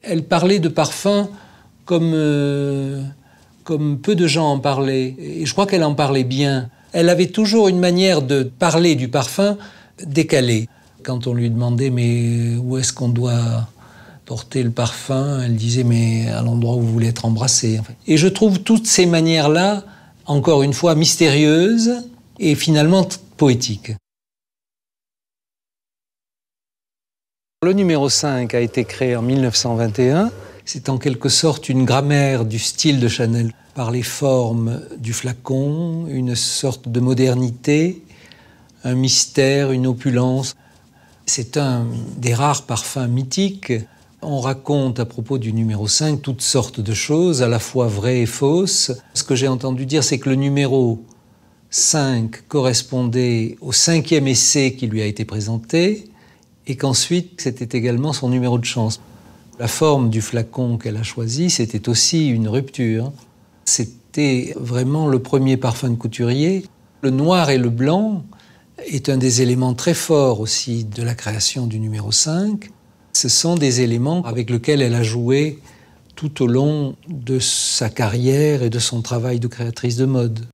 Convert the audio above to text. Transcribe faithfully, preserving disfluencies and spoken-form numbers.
Elle parlait de parfum comme, euh, comme peu de gens en parlaient. Et je crois qu'elle en parlait bien. Elle avait toujours une manière de parler du parfum décalée. Quand on lui demandait « mais où est-ce qu'on doit porter le parfum ?» Elle disait « mais à l'endroit où vous voulez être embrassé ». Et je trouve toutes ces manières-là, encore une fois, mystérieuses et finalement poétiques. Le numéro cinq a été créé en mille neuf cent vingt et un. C'est en quelque sorte une grammaire du style de Chanel, par les formes du flacon, une sorte de modernité, un mystère, une opulence. C'est un des rares parfums mythiques. On raconte à propos du numéro cinq toutes sortes de choses, à la fois vraies et fausses. Ce que j'ai entendu dire, c'est que le numéro cinq correspondait au cinquième essai qui lui a été présenté, et qu'ensuite, c'était également son numéro de chance. La forme du flacon qu'elle a choisi, c'était aussi une rupture. C'était vraiment le premier parfum de couturier. Le noir et le blanc est un des éléments très forts aussi de la création du numéro cinq. Ce sont des éléments avec lesquels elle a joué tout au long de sa carrière et de son travail de créatrice de mode.